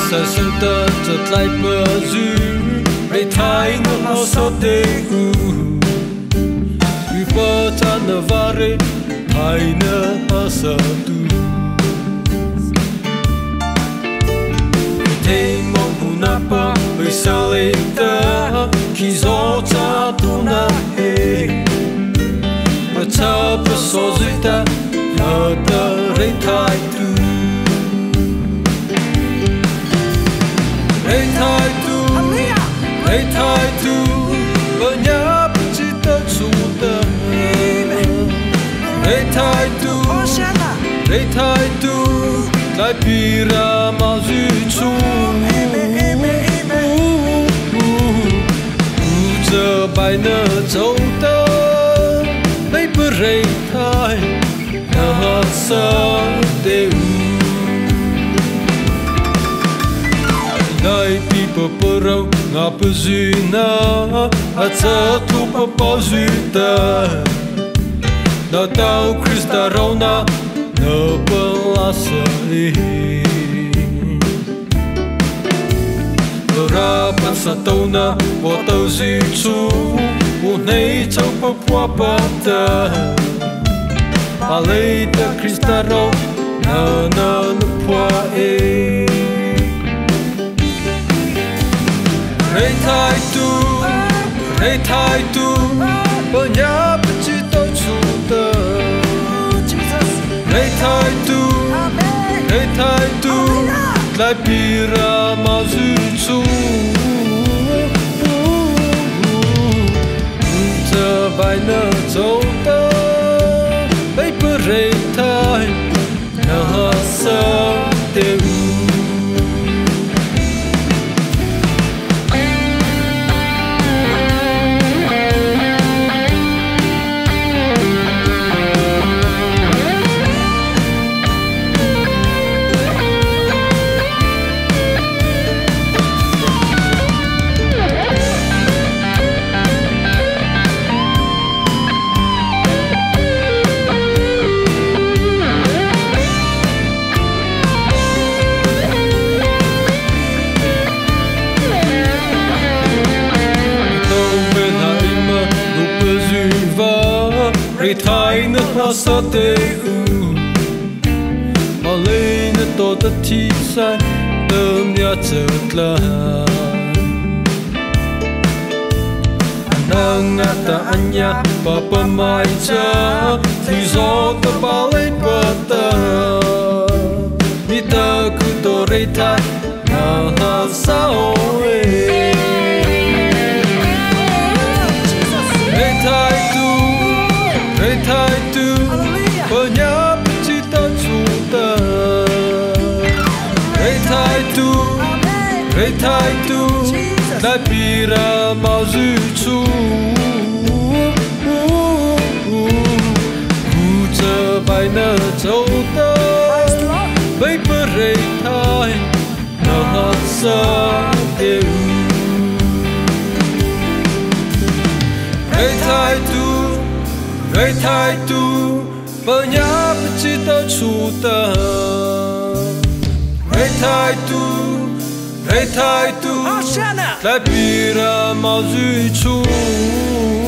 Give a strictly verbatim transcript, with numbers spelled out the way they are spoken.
sa sa ta chật lại bờ dư để thái nó nó so tê u u bờ cha na vare thái na sa tu thế mong hu na pa với sa lê ta khi gió cha tu na he mà cha bờ so dư ta ở ta để thái tu Hey thái tu, hey thái tu, bờ nháp chỉ ta chủ ta. Hey thái tu, hey thái tu, lại pira ma dư chu. U giờ bài nơ châu ta, lấy bờ hey thái, na sa te u. Dai pipa porau nga pazina atsa tu papa zuta da tau Krista rona na palasa e ra pasatona bo tau zichu u nei chau papua pata aleita Krista ro na na na pua e Hey thái tu, hey thái tu, bờ nháp chỉ tao chủ ta. Hey thái tu, hey thái tu, lại pira ma dư chu. Giờ bài nơ châu ta, hey bờ hey thái, na sa te u. Hey thái nước nó sa tê u mà lấy nó to tất thi sai đơm nhà chợt là nang ta anya papa mai cha thì gió ta bao lấy bờ mi ta cứ to rei thái na ha sao e hey thái tu Hey thái tu, bờ nháp chỉ ta chủ ta. Hey thái tu, hey thái tu, lại pira ma dư chu. U giờ bài nơ châu ta, bây bờ hey thái, na sa te u. Hey thái tu. Hey thái tu, bờ nháp chỉ ta chủ ta. Hey thái tu, hey thái tu, lại pira ma dư chu.